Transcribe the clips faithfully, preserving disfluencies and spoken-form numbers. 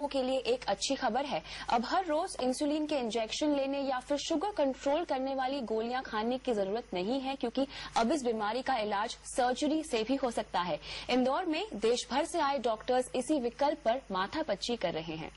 के लिए एक अच्छी खबर है। अब हर रोज इंसुलिन के इंजेक्शन लेने या फिर शुगर कंट्रोल करने वाली गोलियां खाने की जरूरत नहीं है, क्योंकि अब इस बीमारी का इलाज सर्जरी से भी हो सकता है। इंदौर में देश भर से आए डॉक्टर्स इसी विकल्प पर माथापच्ची कर रहे हैं।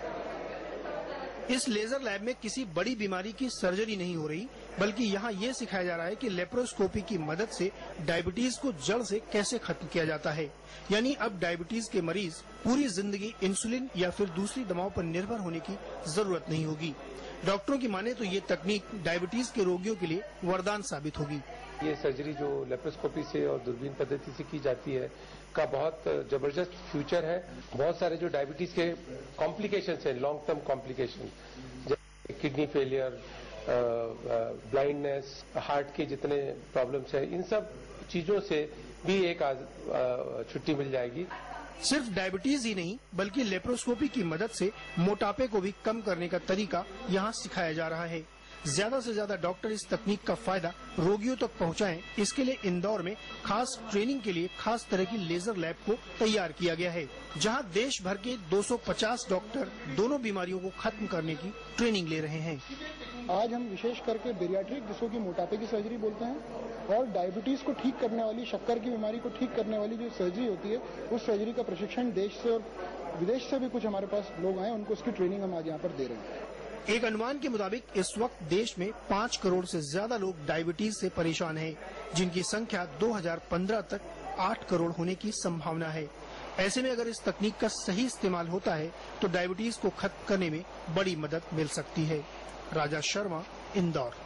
इस लेजर लैब में किसी बड़ी बीमारी की सर्जरी नहीं हो रही, बल्कि यहाँ ये सिखाया जा रहा है कि लेप्रोस्कोपी की मदद से डायबिटीज को जड़ से कैसे खत्म किया जाता है। यानी अब डायबिटीज के मरीज पूरी जिंदगी इंसुलिन या फिर दूसरी दवाओं पर निर्भर होने की जरूरत नहीं होगी। डॉक्टरों की माने तो ये तकनीक डायबिटीज के रोगियों के लिए वरदान साबित होगी। ये सर्जरी जो लेप्रोस्कोपी से और दूरबीन पद्धति से की जाती है का बहुत जबरदस्त फ्यूचर है। बहुत सारे जो डायबिटीज के कॉम्प्लिकेशंस हैं, लॉन्ग टर्म कॉम्प्लिकेशन, जैसे किडनी फेलियर, ब्लाइंडनेस, हार्ट के जितने प्रॉब्लम्स हैं, इन सब चीजों से भी एक छुट्टी मिल जाएगी। सिर्फ डायबिटीज ही नहीं, बल्कि लेप्रोस्कोपी की मदद से मोटापे को भी कम करने का तरीका यहाँ सिखाया जा रहा है। ज्यादा से ज्यादा डॉक्टर इस तकनीक का फायदा रोगियों तक पहुँचाएं, इसके लिए इंदौर में खास ट्रेनिंग के लिए खास तरह की लेजर लैब को तैयार किया गया है, जहां देश भर के दो सौ पचास डॉक्टर दोनों बीमारियों को खत्म करने की ट्रेनिंग ले रहे हैं। आज हम विशेष करके बेरियाट्रिक, जिसको कि मोटापे की सर्जरी बोलते हैं, और डायबिटीज को ठीक करने वाली, शक्कर की बीमारी को ठीक करने वाली जो सर्जरी होती है, उस सर्जरी का प्रशिक्षण देश से और विदेश से भी कुछ हमारे पास लोग आए, उनको उसकी ट्रेनिंग हम आज यहाँ पर दे रहे हैं। एक अनुमान के मुताबिक इस वक्त देश में पाँच करोड़ से ज्यादा लोग डायबिटीज से परेशान हैं, जिनकी संख्या दो हज़ार पंद्रह तक आठ करोड़ होने की संभावना है। ऐसे में अगर इस तकनीक का सही इस्तेमाल होता है तो डायबिटीज को खत्म करने में बड़ी मदद मिल सकती है। राजा शर्मा, इंदौर।